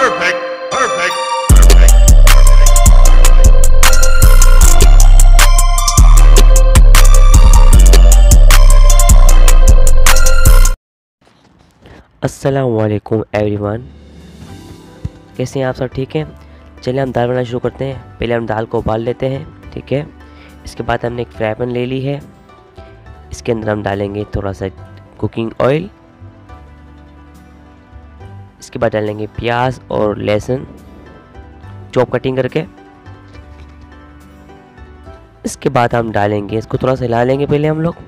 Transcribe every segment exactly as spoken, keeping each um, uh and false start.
Perfect, perfect, perfect. अस्सलामुअलैकुम everyone, कैसे हैं आप सब? ठीक हैं। चलिए हम दाल बनाना शुरू करते हैं। पहले हम दाल को उबाल लेते हैं, ठीक है। इसके बाद हमने एक फ्राई पैन ले ली है। इसके अंदर हम डालेंगे थोड़ा सा कुकिंग ऑयल। इसके बाद डालेंगे प्याज और लहसुन चॉप कटिंग करके। इसके बाद हम डालेंगे, इसको थोड़ा सा हिला लेंगे पहले हम लोग।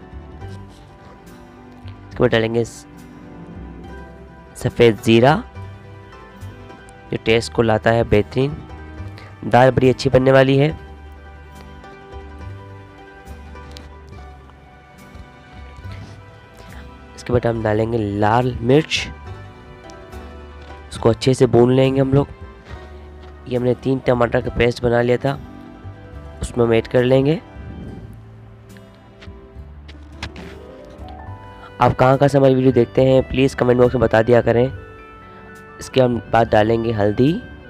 इसके बाद डालेंगे सफ़ेद ज़ीरा, जो टेस्ट को लाता है बेहतरीन। दाल बड़ी अच्छी बनने वाली है। इसके बाद हम डालेंगे लाल मिर्च, इसको अच्छे से भून लेंगे हम लोग। ये हमने तीन टमाटर का पेस्ट बना लिया था, उसमें हम ऐड कर लेंगे। आप कहाँ कहाँ से हमारी वीडियो देखते हैं प्लीज़ कमेंट बॉक्स में बता दिया करें। इसके हम बाद डालेंगे हल्दी।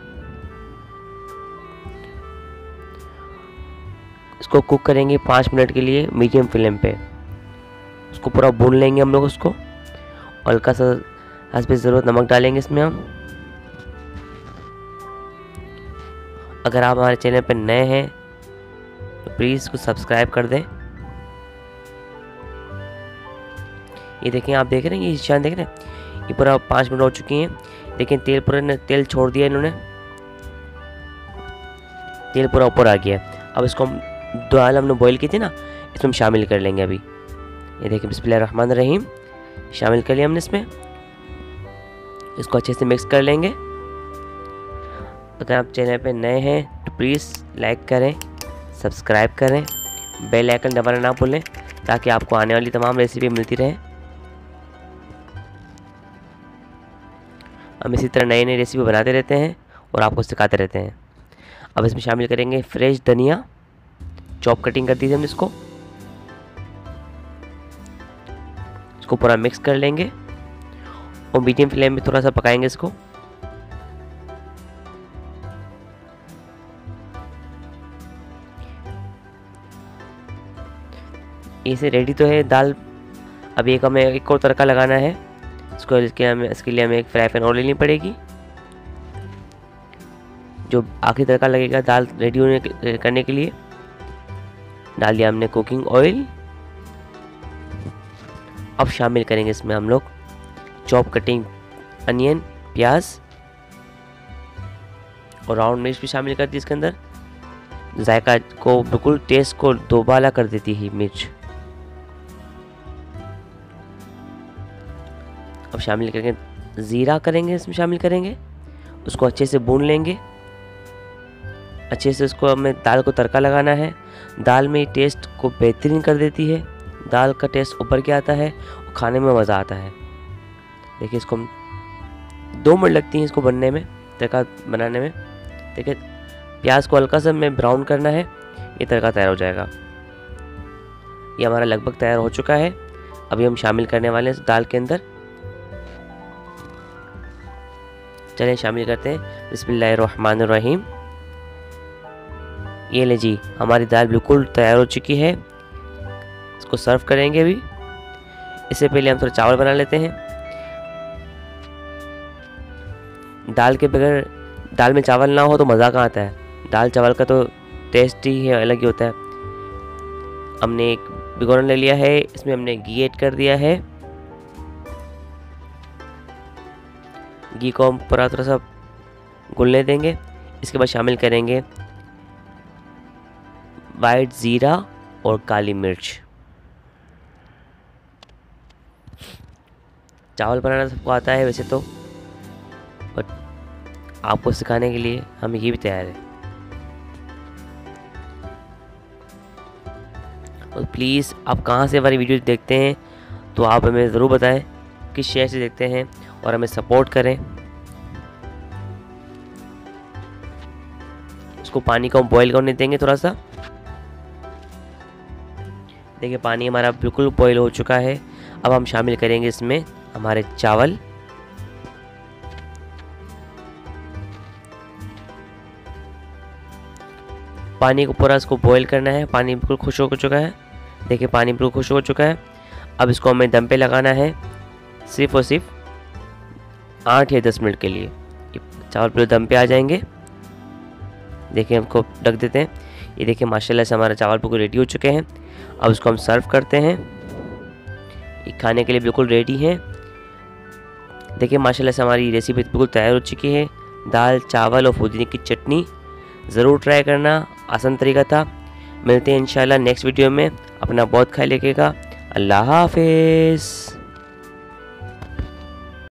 इसको कुक करेंगे पाँच मिनट के लिए मीडियम फ्लेम पे। उसको पूरा भून लेंगे हम लोग उसको। हल्का सा हस्बे ज़रूरत नमक डालेंगे इसमें हम। अगर आप हमारे चैनल पर नए हैं तो प्लीज़ इसको सब्सक्राइब कर दें। ये देखें, आप देख रहे हैं, ये निशान देख रहे हैं, ये पूरा पाँच मिनट हो चुकी हैं। लेकिन तेल पूरा ने तेल छोड़ दिया इन्होंने, तेल पूरा ऊपर आ गया। अब इसको हम दाल हमने बॉईल की थी ना, इसमें हम शामिल कर लेंगे अभी। ये देखिए, बिस्मिल्लाहिर्रहमानिर्रहीम शामिल कर लिया हमने इसमें। इसको अच्छे से मिक्स कर लेंगे। अगर आप चैनल पे नए हैं तो प्लीज़ लाइक करें, सब्सक्राइब करें, बेल आइकन दबाना ना भूलें ताकि आपको आने वाली तमाम रेसिपी मिलती रहे। हम इसी तरह नई नई रेसिपी बनाते रहते हैं और आपको सिखाते रहते हैं। अब इसमें शामिल करेंगे फ्रेश धनिया, चॉप कटिंग कर दीजिए हमने इसको। इसको पूरा मिक्स कर लेंगे और मीडियम फ्लेम में थोड़ा सा पकाएंगे इसको। इसे रेडी तो है दाल। अब एक हमें एक और तड़का लगाना है। इसको इसके हमें इसके लिए हमें एक फ्राई पैन और लेनी पड़ेगी। जो आखिरी तड़का लगेगा दाल रेडी होने के, करने के लिए डाल दिया हमने कुकिंग ऑयल। अब शामिल करेंगे इसमें हम लोग चॉप कटिंग अनियन, प्याज और राउंड मिर्च भी शामिल कर दी इसके अंदर। जायका को बिल्कुल टेस्ट को दोबाला कर देती है मिर्च। अब शामिल करेंगे ज़ीरा, करेंगे इसमें शामिल करेंगे। उसको अच्छे से भून लेंगे। अच्छे से उसको हमें दाल को तड़का लगाना है। दाल में टेस्ट को बेहतरीन कर देती है। दाल का टेस्ट ऊपर के आता है और खाने में मज़ा आता है। देखिए, इसको हम दो मिनट लगती हैं इसको बनने में, तड़का बनाने में। देखिए, प्याज को हल्का सा हमें ब्राउन करना है, ये तड़का तैयार हो जाएगा। ये हमारा लगभग तैयार हो चुका है। अभी हम शामिल करने वाले हैं इस दाल के अंदर। चलिए शामिल करते हैं। बिस्मिल्लाहिर्रहमानिर्रहीम। ये ले जी, हमारी दाल बिल्कुल तैयार हो चुकी है। इसको सर्व करेंगे अभी। इससे पहले हम थोड़ा चावल बना लेते हैं। दाल के बगैर, दाल में चावल ना हो तो मज़ा कहाँ आता है। दाल चावल का तो टेस्ट ही है, अलग ही होता है। हमने एक भिगोना ले लिया है, इसमें हमने घी ऐड कर दिया है। घी को हम पूरा थोड़ा सा घुलने देंगे। इसके बाद शामिल करेंगे वाइट ज़ीरा और काली मिर्च। चावल बनाना सबको आता है वैसे तो, बट आपको सिखाने के लिए हम ये भी तैयार है। और प्लीज़ आप कहाँ से हमारी वीडियो देखते हैं तो आप हमें ज़रूर बताएं किस शहर से देखते हैं और हमें सपोर्ट करें। इसको पानी को हम बॉईल करने देंगे थोड़ा सा। देखिए, पानी हमारा बिल्कुल बॉईल हो चुका है। अब हम शामिल करेंगे इसमें हमारे चावल। पानी को पूरा इसको बॉईल करना है। पानी बिल्कुल खुश हो चुका है, देखिए पानी बिल्कुल खुश हो चुका है। अब इसको हमें दम पे लगाना है सिर्फ और सिर्फ आठ या दस मिनट के लिए। चावल पूरे दम पे आ जाएंगे। देखिए हमको ढक देते हैं। ये देखिए माशाल्लाह से हमारा चावल बिल्कुल रेडी हो चुके हैं। अब इसको हम सर्व करते हैं। ये खाने के लिए बिल्कुल रेडी है। देखिए माशाल्लाह से हमारी रेसिपी बिल्कुल तैयार हो चुकी है। दाल, चावल और पुदीने की चटनी ज़रूर ट्राई करना, आसान तरीका था। मिलते हैं इंशाल्लाह नेक्स्ट वीडियो में। अपना बहुत ख्याल रखिएगा। अल्लाह हाफिज़।